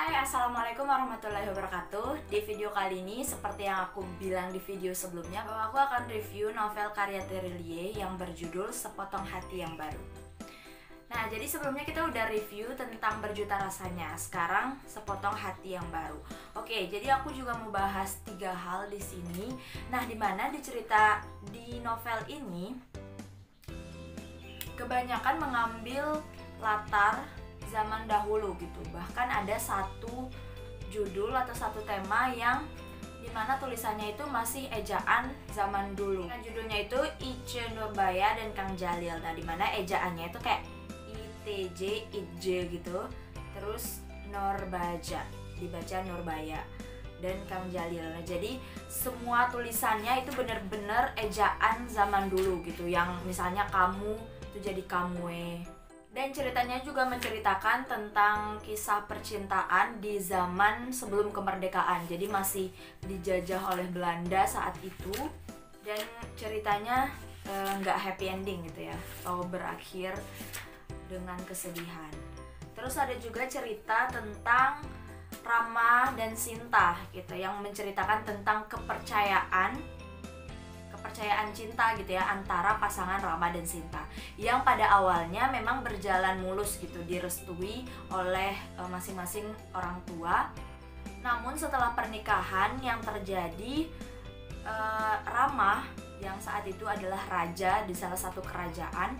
Hai, assalamualaikum warahmatullahi wabarakatuh. Di video kali ini, seperti yang aku bilang di video sebelumnya, bahwa aku akan review novel karya Terelie yang berjudul Sepotong Hati yang Baru. Nah, jadi sebelumnya kita udah review tentang Berjuta Rasanya. Sekarang Sepotong Hati yang Baru. Oke, jadi aku juga mau bahas 3 hal di sini. Nah, dimana di novel ini kebanyakan mengambil latar zaman dahulu gitu. Bahkan ada satu judul atau satu tema yang dimana tulisannya itu masih ejaan zaman dulu. Nah, judulnya itu Itje Nurbaya dan Kang Jalil. Nah, dimana ejaannya itu kayak ITJ, Itje gitu. Terus Norbaja, dibaca Nurbaya, dan Kang Jalil. Nah, jadi semua tulisannya itu bener-bener ejaan zaman dulu gitu. Yang misalnya kamu itu jadi kamue. Dan ceritanya juga menceritakan tentang kisah percintaan di zaman sebelum kemerdekaan. Jadi masih dijajah oleh Belanda saat itu. Dan ceritanya nggak happy ending gitu ya, atau berakhir dengan kesedihan. Terus ada juga cerita tentang Rama dan Sinta gitu, yang menceritakan tentang kepercayaan cinta gitu ya antara pasangan Rama dan Sinta, yang pada awalnya memang berjalan mulus gitu, direstui oleh masing-masing orang tua. Namun setelah pernikahan yang terjadi, Rama yang saat itu adalah raja di salah satu kerajaan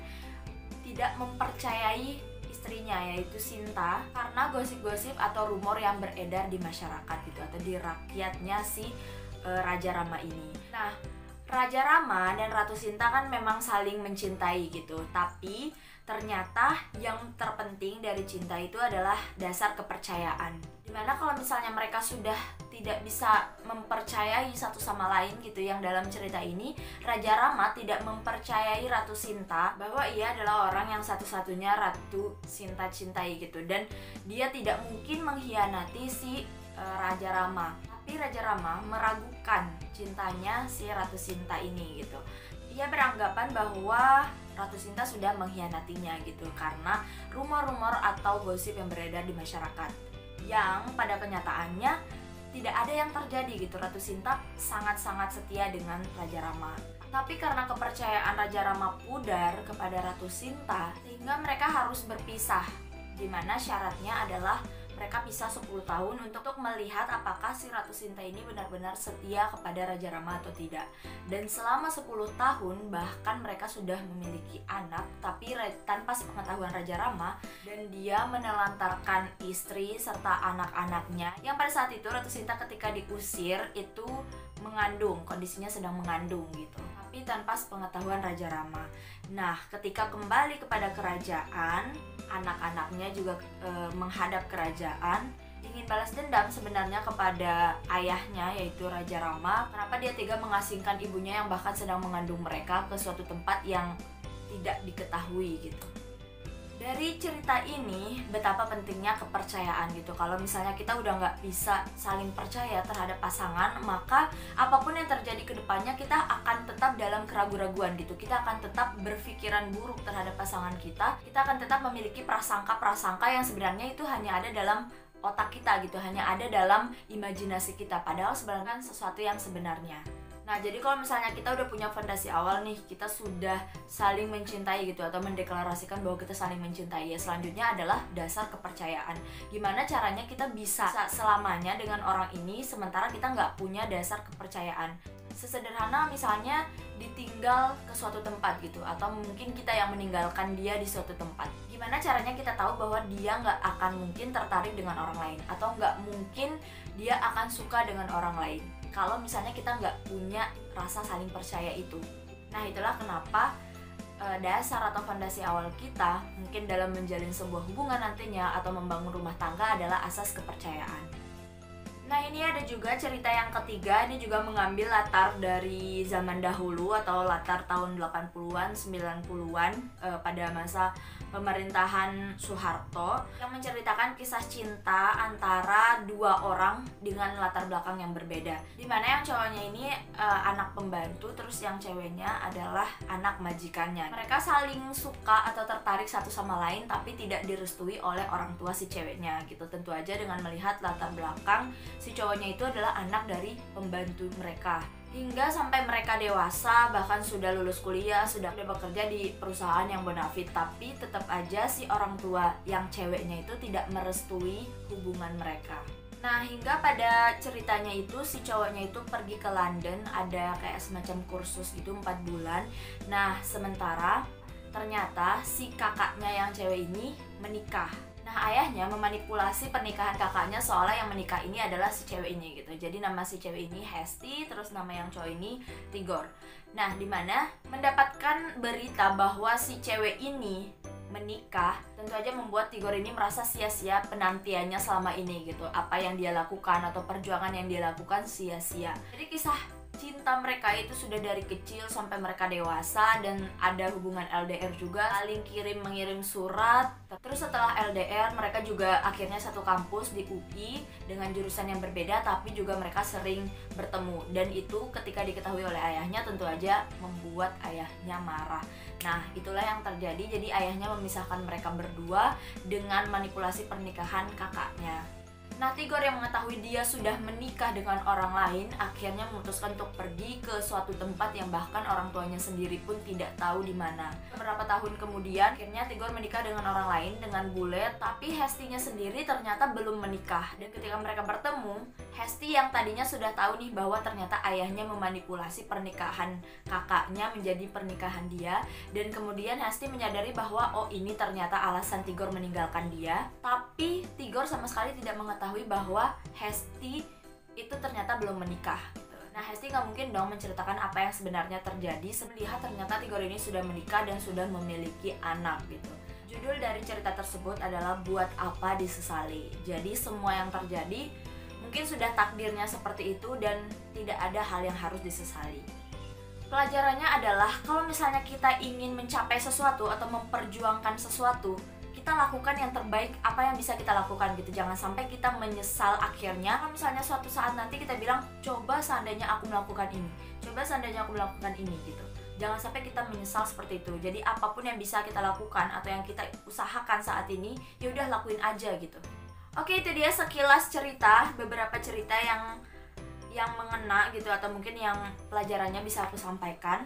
tidak mempercayai istrinya yaitu Sinta karena gosip-gosip atau rumor yang beredar di masyarakat gitu, atau di rakyatnya si Raja Rama ini. Nah, Raja Rama dan Ratu Sinta kan memang saling mencintai gitu, tapi ternyata yang terpenting dari cinta itu adalah dasar kepercayaan. Dimana kalau misalnya mereka sudah tidak bisa mempercayai satu sama lain gitu, yang dalam cerita ini Raja Rama tidak mempercayai Ratu Sinta bahwa ia adalah orang yang satu-satunya Ratu Sinta cintai gitu, dan dia tidak mungkin mengkhianati si Raja Rama. Tapi Raja Rama meragukan cintanya si Ratu Sinta ini gitu. Ia beranggapan bahwa Ratu Sinta sudah mengkhianatinya gitu karena rumor-rumor atau gosip yang beredar di masyarakat, yang pada kenyataannya tidak ada yang terjadi gitu. Ratu Sinta sangat-sangat setia dengan Raja Rama. Tapi karena kepercayaan Raja Rama pudar kepada Ratu Sinta, sehingga mereka harus berpisah, dimana syaratnya adalah mereka pisah 10 tahun untuk melihat apakah si Ratu Sinta ini benar-benar setia kepada Raja Rama atau tidak. Dan selama 10 tahun bahkan mereka sudah memiliki anak, tapi tanpa sepengetahuan Raja Rama, dan dia menelantarkan istri serta anak-anaknya, yang pada saat itu Ratu Sinta ketika diusir itu mengandung, kondisinya sedang mengandung gitu, tapi tanpa sepengetahuan Raja Rama. Nah, ketika kembali kepada kerajaan, anak-anaknya juga menghadap kerajaan, ingin balas dendam sebenarnya kepada ayahnya yaitu Raja Rama. Kenapa dia tega mengasingkan ibunya yang bahkan sedang mengandung mereka ke suatu tempat yang tidak diketahui gitu. Dari cerita ini betapa pentingnya kepercayaan gitu. Kalau misalnya kita udah nggak bisa saling percaya terhadap pasangan, maka apapun yang terjadi ke depannya kita akan tetap dalam keraguan-raguan gitu. Kita akan tetap berpikiran buruk terhadap pasangan kita. Kita akan tetap memiliki prasangka-prasangka yang sebenarnya itu hanya ada dalam otak kita gitu, hanya ada dalam imajinasi kita, padahal sebenarnya kan sesuatu yang sebenarnya. Nah, jadi kalau misalnya kita udah punya fondasi awal nih, kita sudah saling mencintai gitu, atau mendeklarasikan bahwa kita saling mencintai, ya selanjutnya adalah dasar kepercayaan. Gimana caranya kita bisa selamanya dengan orang ini sementara kita nggak punya dasar kepercayaan? Sesederhana misalnya ditinggal ke suatu tempat gitu, atau mungkin kita yang meninggalkan dia di suatu tempat. Gimana caranya kita tahu bahwa dia nggak akan mungkin tertarik dengan orang lain, atau nggak mungkin dia akan suka dengan orang lain kalau misalnya kita nggak punya rasa saling percaya itu? Nah, itulah kenapa dasar atau fondasi awal kita mungkin dalam menjalin sebuah hubungan nantinya atau membangun rumah tangga adalah asas kepercayaan. Nah, ini ada juga cerita yang ketiga. Ini juga mengambil latar dari zaman dahulu atau latar tahun 80-an, 90-an, pada masa pemerintahan Soeharto yang menceritakan kisah cinta antara dua orang dengan latar belakang yang berbeda. Dimana yang cowoknya ini anak pembantu, terus yang ceweknya adalah anak majikannya. Mereka saling suka atau tertarik satu sama lain tapi tidak direstui oleh orang tua si ceweknya gitu. Tentu aja dengan melihat latar belakang si cowoknya itu adalah anak dari pembantu mereka. Hingga sampai mereka dewasa, bahkan sudah lulus kuliah, sudah bekerja di perusahaan yang bonafit, tapi tetap aja si orang tua yang ceweknya itu tidak merestui hubungan mereka. Nah, hingga pada ceritanya itu si cowoknya itu pergi ke London, ada kayak semacam kursus gitu 4 bulan. Nah, sementara ternyata si kakaknya yang cewek ini menikah. Nah, ayahnya memanipulasi pernikahan kakaknya seolah yang menikah ini adalah si cewek ini gitu. Jadi nama si cewek ini Hesti, terus nama yang cowok ini Tigor. Nah, dimana mendapatkan berita bahwa si cewek ini menikah, tentu aja membuat Tigor ini merasa sia-sia penantiannya selama ini gitu. Apa yang dia lakukan atau perjuangan yang dia lakukan sia-sia. Jadi kisah cinta mereka itu sudah dari kecil sampai mereka dewasa, dan ada hubungan LDR juga, saling kirim-mengirim surat. Terus setelah LDR mereka juga akhirnya satu kampus di UI dengan jurusan yang berbeda, tapi juga mereka sering bertemu, dan itu ketika diketahui oleh ayahnya tentu aja membuat ayahnya marah. Nah, itulah yang terjadi. Jadi ayahnya memisahkan mereka berdua dengan manipulasi pernikahan kakaknya. Nah, Tigor yang mengetahui dia sudah menikah dengan orang lain akhirnya memutuskan untuk pergi ke suatu tempat yang bahkan orang tuanya sendiri pun tidak tahu di mana. Beberapa tahun kemudian akhirnya Tigor menikah dengan orang lain, dengan bule, tapi Hestinya sendiri ternyata belum menikah. Dan ketika mereka bertemu, Hesti yang tadinya sudah tahu nih bahwa ternyata ayahnya memanipulasi pernikahan kakaknya menjadi pernikahan dia, dan kemudian Hesti menyadari bahwa oh, ini ternyata alasan Tigor meninggalkan dia. Tapi Tigor sama sekali tidak mengetahui bahwa Hesti itu ternyata belum menikah gitu. Nah, Hesti nggak mungkin dong menceritakan apa yang sebenarnya terjadi melihat ternyata Tigor ini sudah menikah dan sudah memiliki anak gitu. Judul dari cerita tersebut adalah Buat Apa Disesali. Jadi semua yang terjadi mungkin sudah takdirnya seperti itu dan tidak ada hal yang harus disesali. Pelajarannya adalah kalau misalnya kita ingin mencapai sesuatu atau memperjuangkan sesuatu, kita lakukan yang terbaik apa yang bisa kita lakukan gitu. Jangan sampai kita menyesal akhirnya. Kalau misalnya suatu saat nanti kita bilang, coba seandainya aku melakukan ini, coba seandainya aku melakukan ini gitu. Jangan sampai kita menyesal seperti itu. Jadi apapun yang bisa kita lakukan atau yang kita usahakan saat ini, ya udah lakuin aja gitu. Oke, itu dia sekilas cerita, beberapa cerita yang mengena gitu, atau mungkin yang pelajarannya bisa aku sampaikan.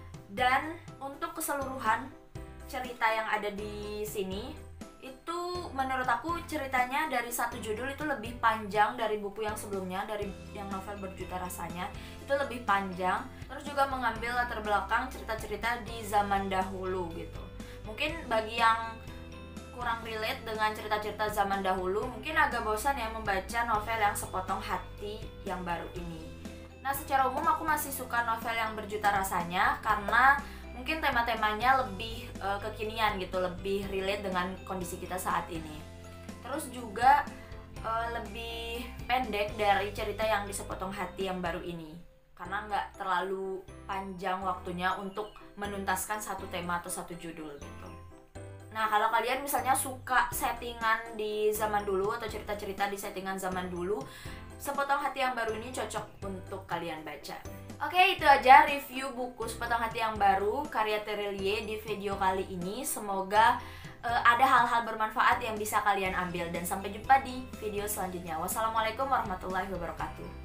Dan untuk keseluruhan cerita yang ada di sini itu menurut aku ceritanya dari satu judul itu lebih panjang dari buku yang sebelumnya, dari yang novel Berjuta Rasanya itu lebih panjang. Terus juga mengambil latar belakang cerita-cerita di zaman dahulu gitu. Mungkin bagi yang kurang relate dengan cerita-cerita zaman dahulu, mungkin agak bosan ya membaca novel yang Sepotong Hati yang baru ini. Nah, secara umum aku masih suka novel yang Berjuta Rasanya karena mungkin tema-temanya lebih kekinian gitu, lebih relate dengan kondisi kita saat ini. Terus juga lebih pendek dari cerita yang di Sepotong Hati yang baru ini, karena nggak terlalu panjang waktunya untuk menuntaskan satu tema atau satu judul gitu. Nah, kalau kalian misalnya suka settingan di zaman dulu atau cerita-cerita di settingan zaman dulu, Sepotong Hati yang baru ini cocok untuk kalian baca. Oke, itu aja review buku Sepotong Hati yang baru karya Terelie di video kali ini. Semoga ada hal-hal bermanfaat yang bisa kalian ambil, dan sampai jumpa di video selanjutnya. Wassalamualaikum warahmatullahi wabarakatuh.